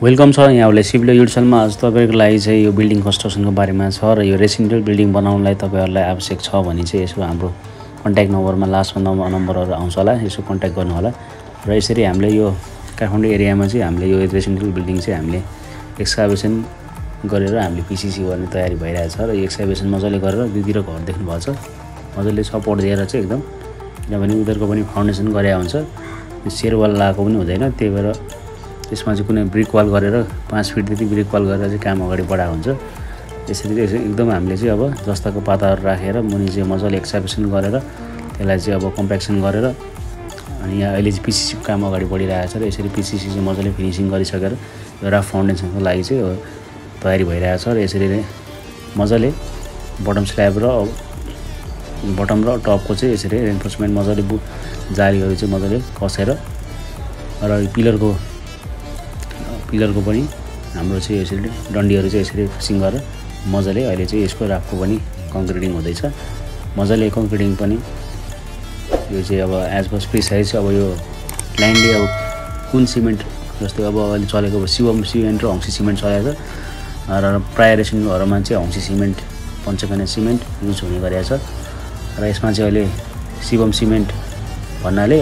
welcome छ यहाँहरुले civil युटिलिटीमा आज तपाईहरुको लागि चाहिँ यो बिल्डिङ कन्स्ट्रक्सनको बारेमा छ र यो रेसिडेन्शियल बिल्डिङ बनाउनलाई तपाईहरुलाई आवश्यक छ भने चाहिँ यसो हाम्रो कन्ट्याक्ट नम्बरमा लास्टमा नम्बरहरु आउँछ होला यसो कन्ट्याक्ट गर्नु होला र यसरी हामीले यो काठमाडौँ एरियामा चाहिँ हामीले यो रेसिडेन्शियल बिल्डिङ चाहिँ हामीले एक्सकाभेसन गरेर हामीले पीसीसी गर्ने तयारी भइरहेछ र यो एक्सकाभेसन मजाले गरेर दुईतिर घर देख्नु भएको छ मजाले सपोर्ट दिएर चाहिँ एकदम किनभने उनीहरुको पनि फाउन्डेसन गरेया हुन्छ यो शेरवाल लाएको पनि हुँदैन त्यही भएर त्यसमा चाहिँ कुनै ब्रिक वाल गरेर 5 फिट जति ब्रिक वाल गरेर चाहिँ काम अगाडि बढाएको हुन्छ त्यसरी एकदम हामीले चाहिँ अब जस्ताको पाताहरु राखेर मुनि चाहिँ मजाले एक्सकाभेसन गरेर त्यसलाई चाहिँ अब कम्प्याक्सन गरेर अनि यहाँ अहिले चाहिँ पीसीसी काम अगाडि बढिरहेको छ र यसरी पीसीसी चाहिँ मजाले फिनिशिङ गरिसकेर यो राफ फाउन्डेसनको लागि चाहिँ तयारी भइरहेको छ र यसरी नै मजाले बटम स्ल्याब र बटम र टपको चाहिँ यसरी रेन्फोर्समेन्ट मजाले जालीहरु चाहिँ मजाले कसेर र पिलरको पनि हाम्रो चाहिँ यसरी डन्डीहरु चाहिँ यसरी फिक्सिङ गरेर मजाले अहिले चाहिँ यसको राफको पनि कन्क्रिटिङ हुँदैछ मजाले कन्क्रिटिङ पनि यो चाहिँ अब एज पर प्रिसाइज अब यो लाइनले अब कुन सिमेन्ट जस्तै अब अहिले चलेको शिवम सिमेन्ट र हंसी सिमेन्ट चलेको छ र प्राय रेसिडेन्टहरुमा चाहिँ हंसी सिमेन्ट पञ्चकन्या सिमेन्ट युज हुने गरेछ र यसमा चाहिँ अहिले शिवम सिमेन्ट भन्नाले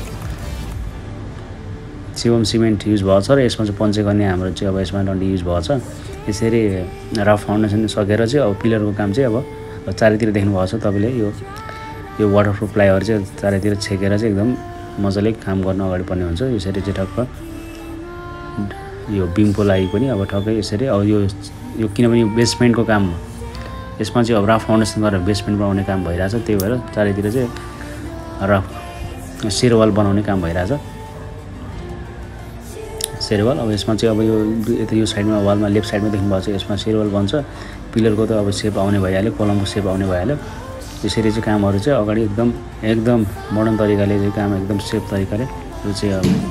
शिवम सिमेन्ट युज भएको छ र यसमा चाहिँ पञ्चकन्या हाम्रो चाहिँ अब यसमा डन्डी युज भएको छ यसरी राफ फाउन्डेसन सकेर चाहिँ अब पिलरको काम चाहिँ अब चारैतिर देख्नु भएको छ तपाईले यो वाटरप्रुफ प्लाइहरु चाहिँ चारैतिर छेकेर चाहिँ एकदम मजाले काम गर्न अगाडि पर्ने हुन्छ यसरी चाहिँ ठक्क यो बीमको लागि पनि अब ठक्कै यसरी अब यो किनभने बेसमेन्टको काम यसमा चाहिँ अब राफ फाउन्डेसन गरेर बेसमेन्ट बनाउने काम भइरहेछ त्यही भएर चारैतिर चाहिँ राफ शेरवाल बनाउने काम भइरहेछ शेरवाल अब यसमा चाहिँ अब यो साइडमा वालमा लेफ्ट साइडमा देख्नु भएको छ यसमा शेरवाल बन्छ पिलरको त अब शेप आउने भइहाल्यो कलमको शेप आउने भइहाल्यो यसरी चाहिँ कामहरु चाहिँ अगाडि एकदम मोडर्न तरिकाले चाहिँ काम एकदम सेफ तरिकाले यो चाहिँ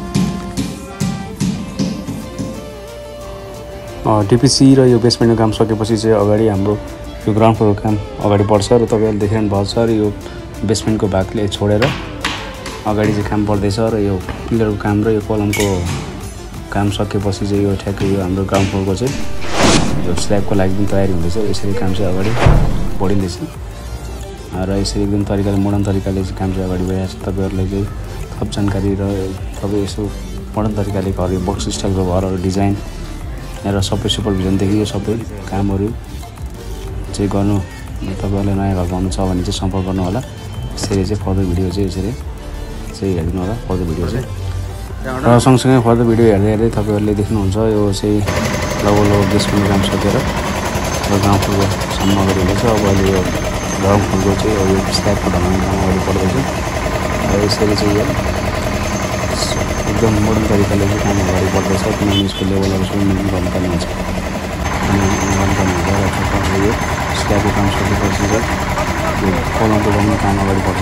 अब डीपीसी र यो बेसमेन्टको काम सकेपछि चाहिँ अगाडि हाम्रो यो ग्राउन्ड फ्लोरको काम अगाडि बढ्छ र तपाईहरुले देखिरहनु भएको छ र यो बेसमेन्टको भागले छोडेर अगाडि चाहिँ काम बढ्दैछ र यो पिलरको काम र यो कलमको काम सकेपछि चाहिँ यो ठ्याक्कै यो हाम्रो ग्राउन्ड फ्लोरको चाहिँ यो स्ल्याबको लागि पनि तयारी हुँदैछ यसरी काम चाहिँ अगाडि बढिँदैछ र यसरी एकदम तरिकाले मोडर्न तरिकाले चाहिँ काम चाहिँ अगाडि बढिरहेछ तपाईहरुलाई चाहिँ थप जानकारी र तपाईँ यसो मोडर्न तरिकाले घर यो बक्स स्टाइलको घरहरु डिजाइन र सबै सुपरभिजनदेखि यो सबै कामहरु चाहिँ गर्नु तपाईहरुलाई नयाँ घर बनाउनु छ भने चाहिँ सम्पर्क गर्नु होला यसरी चाहिँ फर्दर भिडियो चाहिँ यसरी चाहिँ हेर्नु होला फर्दर भिडियो चाहिँ र सँगसँगै फर्दर भिडियो हेर्दै तपाईहरुले देख्नुहुन्छ यो चाहिँ लगभग बेसमेन्टको काम सकेर र ग्राउन्ड फ्लोरको सम्म अगाडि हुँदैछ अब अहिले यो ग्राउन्ड फ्लोरको चाहिँ यो स्ल्याबको ढङ्गमा काम अगाडि बढ्दैछ र यसरी चाहिँ यो एकदम मोडर्न तरिकाले चाहिँ काम अगाडि बढ्दैछ किनभने यसको लेभलहरु सबै मेन्टेन गर्नुपर्ने हुन्छ अनि गर्नुपर्ने हुन्छ र ठ्याक्क यो स्ल्याबको काम सकेपछि चाहिँ यो कलमको पनि काम अगाडि बढ्छ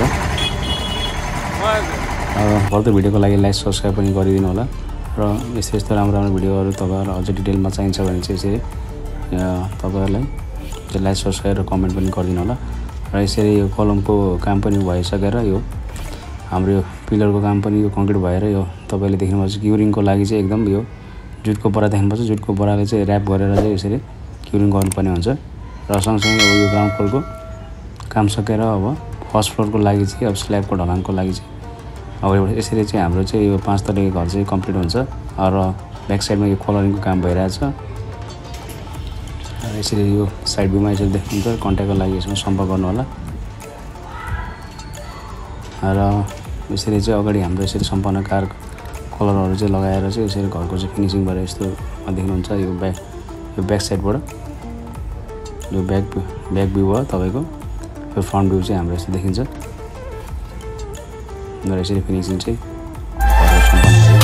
फर्दर भिडियोको लागि लाइक सब्स्क्राइब पनि गरिदिनु होला र यस्तो राम्रो भिडियोहरु तपाईहरुलाई अझ डिटेलमा चाहिन्छ भने चाहिँ यसरी तपाईहरुलाई लाइक सब्स्क्राइब र कमेन्ट पनि गरिदिनु होला र यसरी यो कलमको काम पनि भइसकेर यो हाम्रो यो पिलरको काम पनि यो कन्क्रिट भएर यो तपाईले देख्नुभएको छ क्युरिङको लागि चाहिँ एकदम यो जुटको बोरा देख्नुपर्छ जुटको बोराले चाहिँ र्याप गरेर चाहिँ यसरी क्युरिङ गर्नुपर्ने हुन्छ र सँगसँगै अब यो ग्राउन्ड फ्लोरको काम सकेर अब फर्स्ट फ्लोरको लागि चाहिँ अब स्ल्याबको ढलानको लागि चाहिँ अब यसरी चाहिँ हाम्रो चाहिँ यो 5 तले घर चाहिँ कम्प्लिट हुन्छ र ब्याक साइडमा यो कलरिङको काम भइरहेछ र यसरी यो साइड भ्यूमा यसरी देख्नुहुन्छ कन्ट्याक्टको लागि यसमा सम्पर्क गर्नु होला र यसरी चाहिँ अगाडि हाम्रो यसरी सम्पूर्ण कार कलरहरु चाहिँ लगाएर चाहिँ यसरी घरको चाहिँ फिनिशिङ गरेर यस्तो देख्नुहुन्छ यो ब्याक साइडबाट यो ब्याक भ्यू हो तपाईको यो फ्रन्ट भ्यू चाहिँ हाम्रो यसरी देखिन्छ र यसरी फिनिशिङ चाहिँ